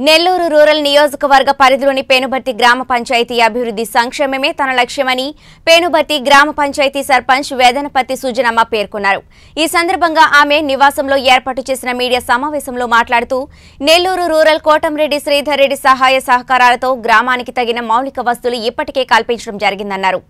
Nellore rural నియోజకవర్గ పరిధిలోని పేనుబర్తి గ్రామ పంచాయతీ అభివృద్ధి సంక్షేమమే తన లక్ష్యమని పేనుబర్తి గ్రామ పంచాయతీ సర్పంచ్ వేదనపతి సుజనమ్మ పేర్కొన్నారు. ఈ సందర్భంగా ఆమె నివాసంలో ఏర్పాటు చేసిన మీడియా సమావేశంలో మాట్లాడుతూ నెల్లూరు రూరల్ కోటంరెడ్డి శ్రీధర్ రెడ్డి సహాయ సహకారాలతో గ్రామానికి తగిన మౌలిక వస్తువులు ఇప్పటికే కల్పించడం జరిగిందన్నారు.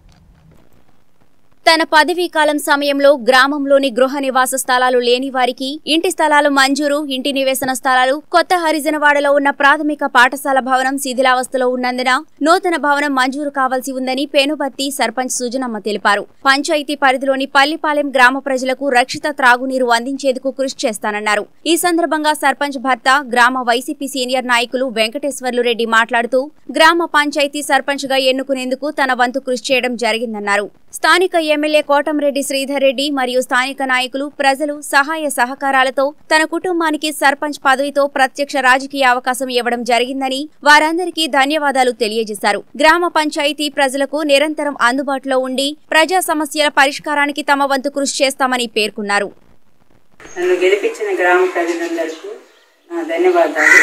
తన పదవీ కాలం సమయంలో గ్రామంలోని గృహ నివాస స్థలాలు లేని వారికి ఇంటి స్థలాలు మంజూరు, ఇంటి నివేశన స్థలాలు, కొత్త హరిజనవాడలో ఉన్న ప్రాథమిక పాఠశాల భవనం శిథిలావస్థలో ఉన్నందున నూతన భవనం మంజూరు కావాల్సి ఉందని పేనుబర్తి సర్పంచ్ సుజనమ్మ తెలిపారు. పంచాయతీ పరిధిలోని పల్లిపాలెం గ్రామ ప్రజలకు రక్షిత త్రాగునీరు అందించేందుకు కృషి చేస్తానన్నారు. ఈ సందర్భంగా సర్పంచ్ భర్త గ్రామ వైసీపీ సీనియర్ నాయకులు వెంకటేశ్వర్లు రెడ్డి మాట్లాడుతూ గ్రామ పంచాయతీ సర్పంచ్ గా ఎన్నుకునేందుకు తన వంతు కృషి చేయడం జరిగిందన్నారు. స్థానిక ఎమ్మెల్యే కోటంరెడ్డి శ్రీధర్ రెడ్డి మరియు స్థానిక నాయకులు, ప్రజలు సహాయ సహకారాలతో తన కుటుంబానికి సర్పంచ్ పదవితో ప్రత్యక్ష రాజకీయ అవకాశం ఇవ్వడం జరిగిందని వారందరికీ ధన్యవాదాలు తెలియజేశారు. గ్రామ పంచాయతీ ప్రజలకు నిరంతరం అందుబాటులో ఉండి ప్రజా సమస్యల పరిష్కారానికి తమ వంతు కృషి చేస్తామని పేర్కొన్నారు. నన్ను గెలిపించిన గ్రామ ప్రజలందరికీ ధన్యవాదాలు.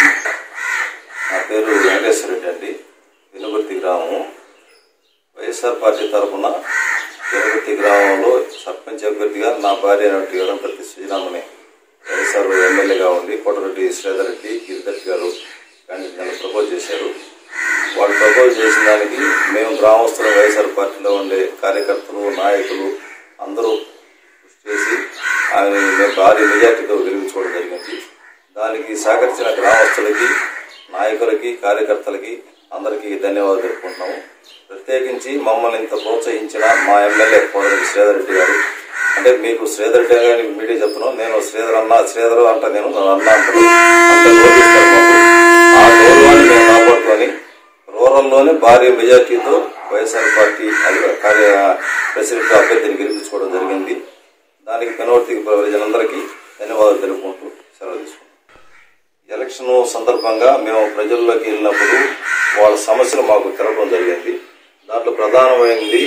నా పేరు వెంకటేశ్వర రెడ్డి అండి. పేనుబర్తి గ్రామం వైఎస్ఆర్ పార్టీ తరఫున పేనుబర్తి గ్రామంలో సర్పంచ్ అభ్యర్థిగా నా భార్య వేదనపతి సుజనమ్మని వైఎస్ఆర్ ఎమ్మెల్యేగా ఉండి కోటరెడ్డి శ్రీధర్ రెడ్డి గిరిధర్ గారు నన్ను ప్రపోజ్ చేశారు. వాళ్ళు ప్రపోజ్ చేసిన దానికి మేము గ్రామస్తులు వైఎస్ఆర్ పార్టీలో ఉండే కార్యకర్తలు, నాయకులు అందరూ కృషి చేసి ఆయన మేము భారీ మెజార్టీతో గెలిపించుకోవడం జరిగింది. దానికి సహకరించిన గ్రామస్తులకి, నాయకులకి, కార్యకర్తలకి అందరికీ ధన్యవాదాలు తెలుపుకుంటున్నాము. ప్రత్యేకించి మమ్మల్ని ఇంత ప్రోత్సహించిన మా ఎమ్మెల్యే కోటరెడ్డి శ్రీధర్ రెడ్డి గారు, అంటే మీకు శ్రీధర్ రెడ్డి గారిని మీడియా చెప్తున్నాను, నేను శ్రీధర్ అంట నేను అన్న అంటాను, అంత గౌరవిస్తాను. ఆ గౌరవాన్ని మేము కాపాడుకొని రూరల్లోనే భారీ మెజార్టీతో వైఎస్ఆర్ పార్టీ ప్రెసిడెంట్ అభ్యర్థిని గెలిపించుకోవడం జరిగింది. దానికి పెనుబర్తి ప్రజలందరికీ ధన్యవాదాలు తెలుపుకుంటూ సెలవు తీసుకుంటాం. ఎలక్షన్ సందర్భంగా మేము ప్రజల్లోకి వెళ్ళినప్పుడు వాళ్ళ సమస్యలు మాకు తెలపడం జరిగింది. దాంట్లో ప్రధానమైనది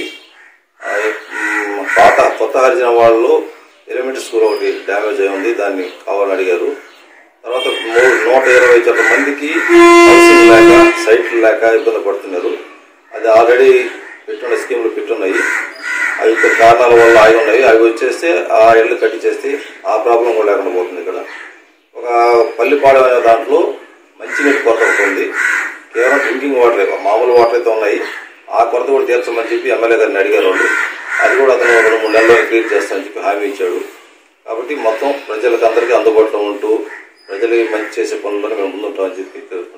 కొత్త హరిజన వాళ్ళు ఎలిమెంటరీ స్కూల్ ఒకటి డ్యామేజ్ అయి ఉంది, దాన్ని కావాలని అడిగారు. తర్వాత 120 మందికి హౌసింగ్ లేక, సైట్లు లేక ఇబ్బంది పడుతున్నారు. అది ఆల్రెడీ పెట్టున్న స్కీములు పెట్టున్నాయి, అవి కొన్ని కారణాల వల్ల ఆగి ఉన్నాయి. అవి వచ్చేస్తే ఆ ఇళ్ళు కట్టించేస్తే ఆ ప్రాబ్లం కూడా లేకుండా పోతుంది. ఇక్కడ ఒక పల్లిపాలెం అనే దాంట్లో మంచినీటి కొరత ఉంటుంది. కేవలం డ్రింకింగ్ వాటర్, మామూలు వాటర్ అయితే ఉన్నాయి. ఆ కొరత కూడా తీర్చమని చెప్పి ఎమ్మెల్యే గారిని అడిగారు వాళ్ళు. అది కూడా అతను 2-3 నెలల్లో క్లియర్ చేస్తామని చెప్పి హామీ ఇచ్చాడు. కాబట్టి మొత్తం ప్రజలకు అందరికీ అందుబాటులో ఉంటూ ప్రజలకి మంచి చేసే పనులను మేము ముందుంటామని చెప్పి